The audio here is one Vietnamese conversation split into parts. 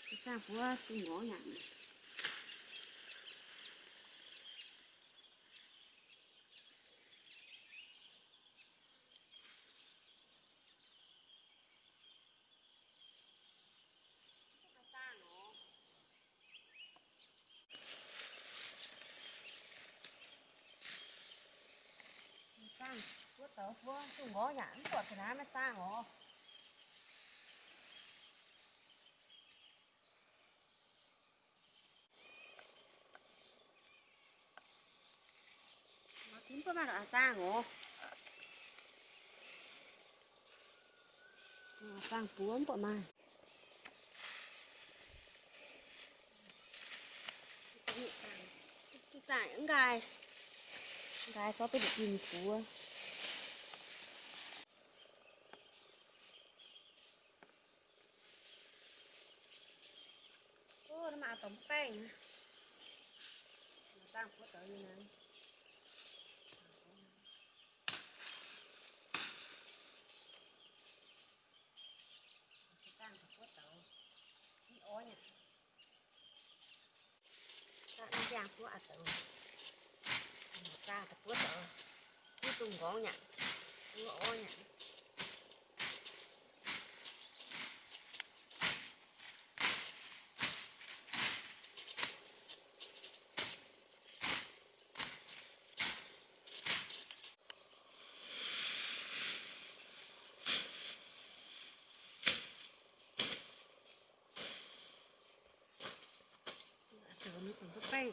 sang của tung ngõ nhạn này. Sang của tớ của tung ngõ nhạn của cái nào mà sang ngõ. Cũng có mà đã sang ngõ. Sang cuốn của mai. Sang những gai cho tôi được nhìn phú. Ô, nó mà tổng bánh. Sang cuốn tới như này. Sang cuốn tới. Đi ó nhỉ. Sang đi giang cuốn à tới. Sang cuốn tới. Đi tung gõ nhỉ. Đi ó nhỉ. Nó cũng có bánh.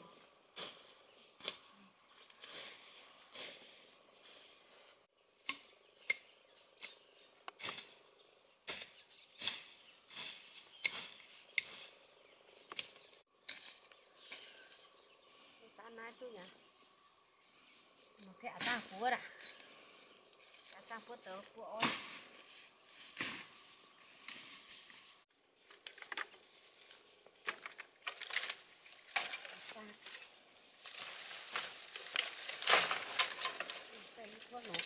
Sáng nay tôi nhỉ. Một cái sang phú đã. Sang phú tớ phú ôi. Sang. Đây thuốc nổ.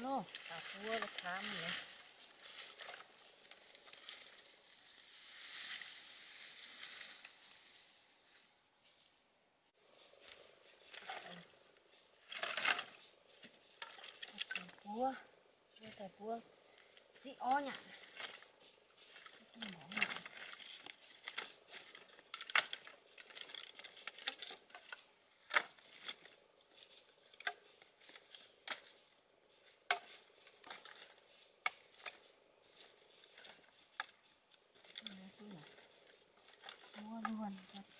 Ồ, tao cua nó thám này. Cua, đây là cua dị ó nhỉ. Mua luôn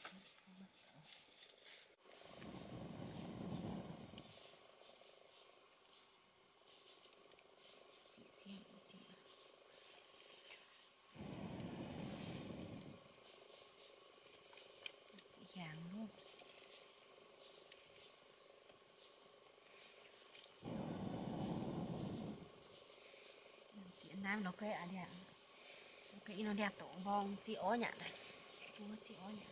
chị hàng luôn. Chị nam nó cây à đẹp, cây nó đẹp tổ vong chị ó nhả này, mua chị ó nhả.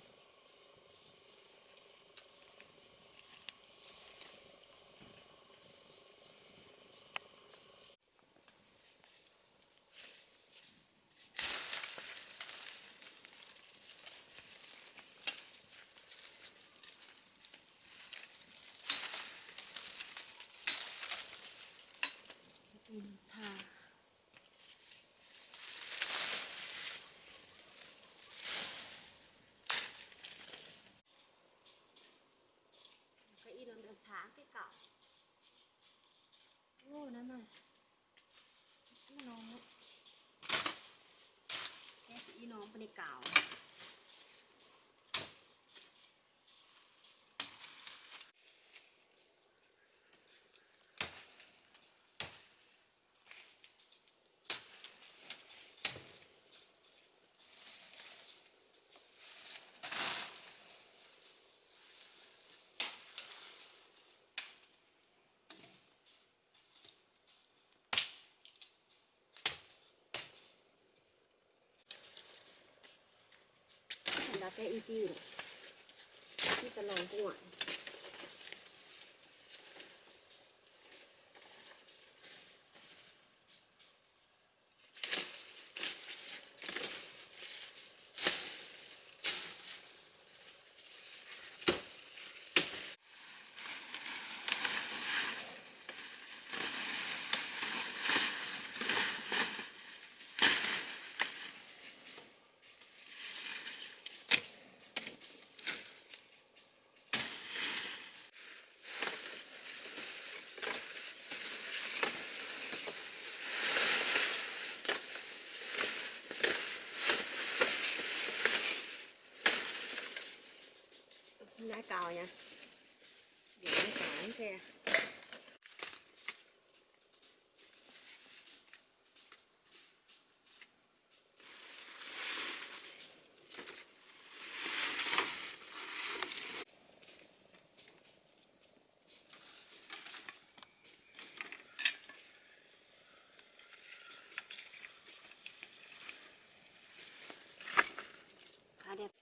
Thà cái nó được sáng cái cỏ ô nó mà nó cái nó bên cỏ là cái y tiêu cái tờ lồng của ngoại nãy cào nha để nó cào xe khá đẹp.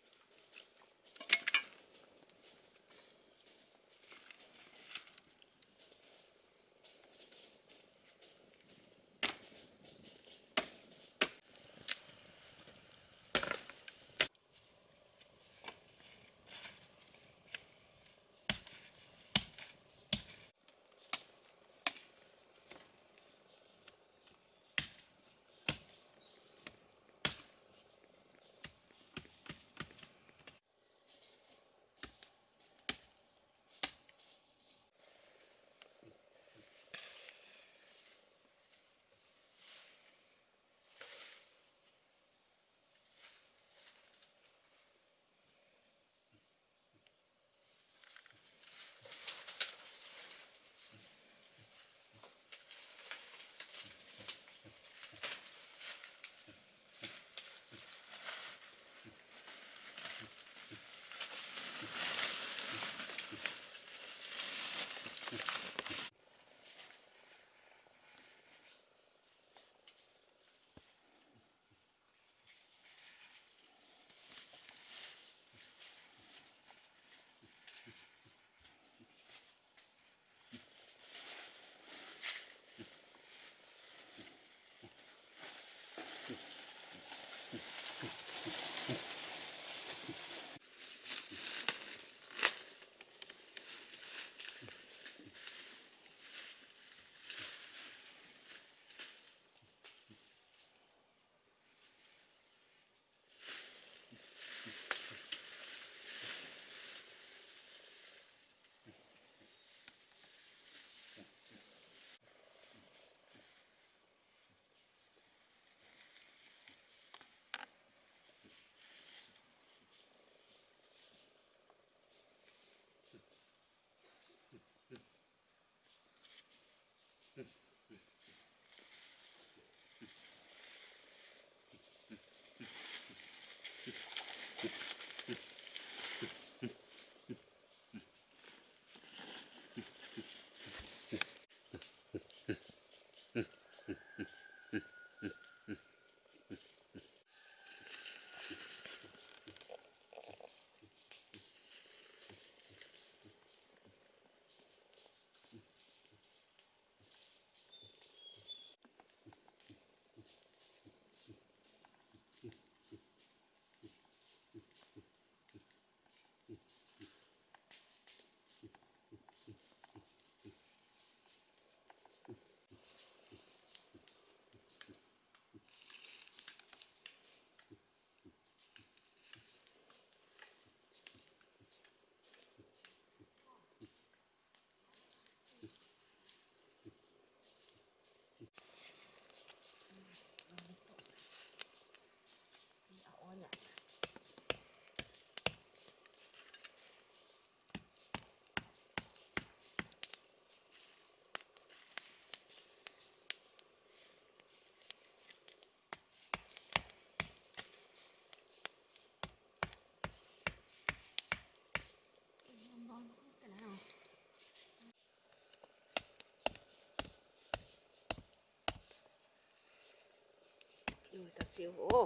ta xíu ô.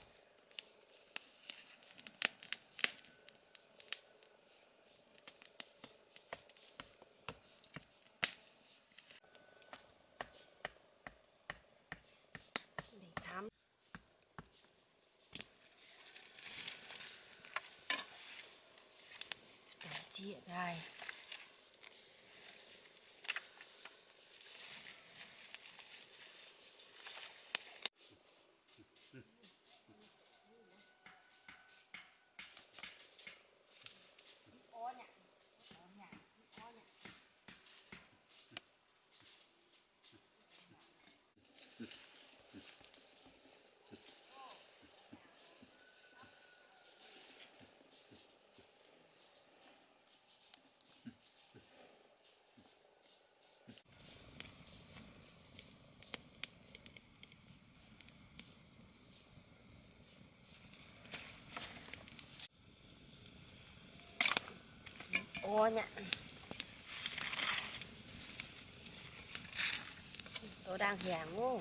Để thắm. Chia đây. Ô nhá. Tôi đang hẻng ô.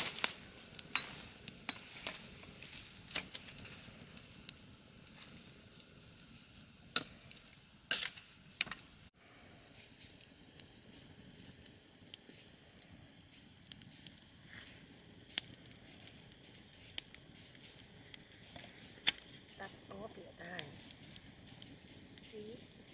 Tắt ốp địa tai. Tí.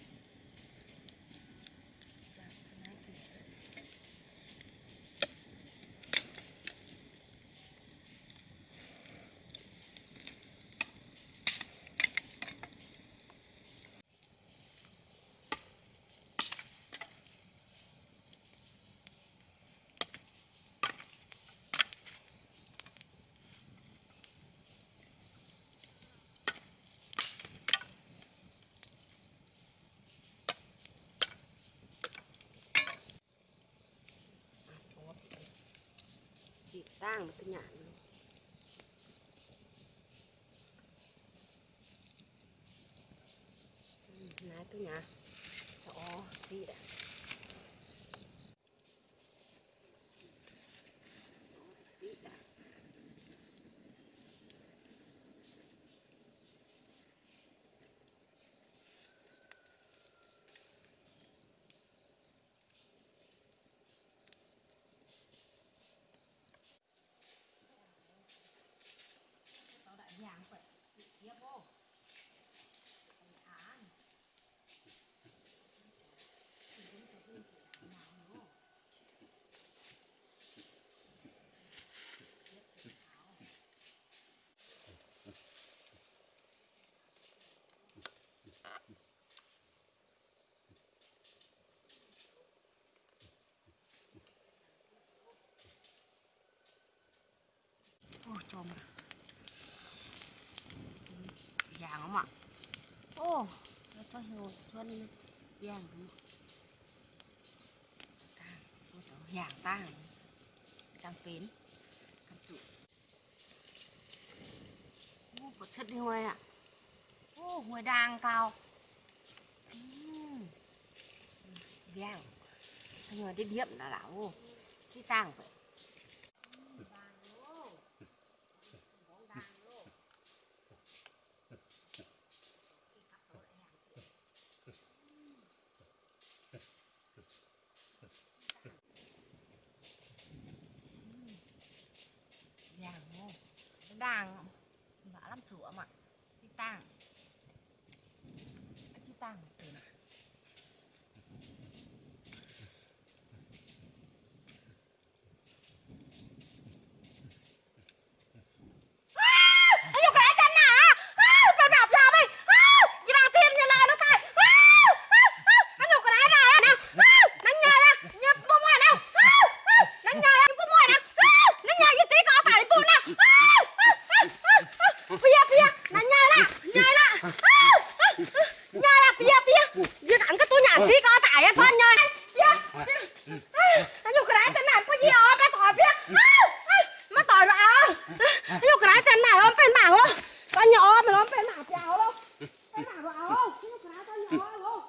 Chị tang mà tôi nhả. Nãy tôi nhả. Cho gì đã. Vàng vậy, tiếp vô. Ôi chôm. Vàng không ạ? Ô, nó cho hiểu xuân vàng không ạ? Vàng ta này. Đang phến. Cầm trụ. Ô, có chất đi ngoài ạ. Ô, ngoài đang cao. Vàng. Thế nhưng mà đến điểm là đảo. Ô, cái tàng vậy. Vàng ô. Đang vả lắm chữa mà. Cái tàng. Cái tàng từ này. Phi có tải cho anh ơi. Anh dùng cái đá chân này có gì đó, bé tỏi phía. Má tỏi vào. Anh dùng cái đá chân này ôm bên bảng không? Con nhỏ mà ôm bên bảng chào không? Bên bảng vào không? Anh dùng cái đá con nhỏ không?